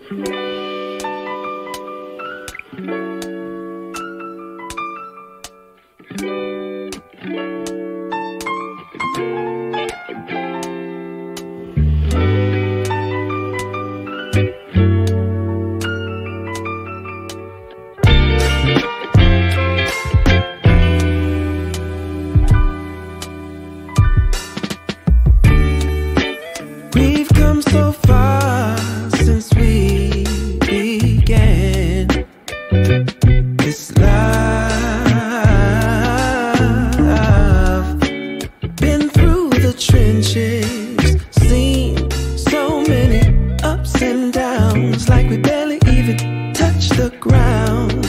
We've come so far since we began this love. Been through the trenches, seen so many ups and downs, like we barely even touched the ground.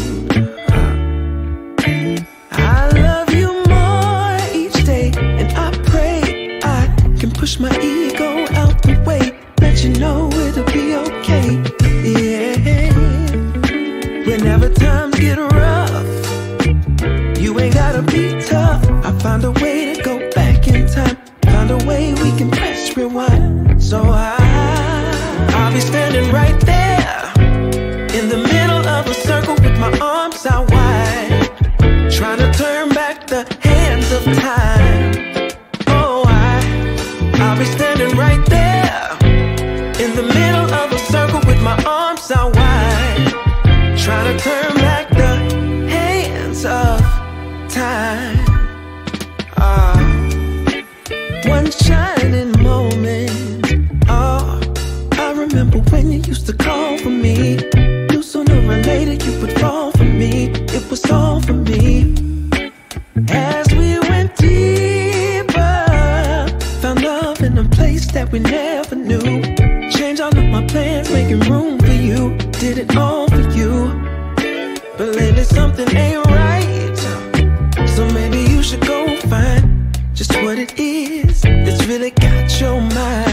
I love you more each day, and I pray I can push my ego out the way, let you know it'll be okay. Yeah. Whenever times get rough, you ain't gotta be tough. I find a way to go back in time, find a way we can press rewind. So I'll be standing right there in the middle of a circle with my arms out wide, trying to turn back the hands of time. Oh, I'll be standing right there in the middle of a circle with my arms out wide, trying to turn back the hands of time. One shining moment. Oh, I remember when you used to call for me. Knew sooner or later you would fall for me. It was all for me. As we went deeper, found love in a place that we never knew. Changed all of my plans, making room for you. Did it all for you. But lately something ain't right, so maybe you should go find just what it is that's really got your mind.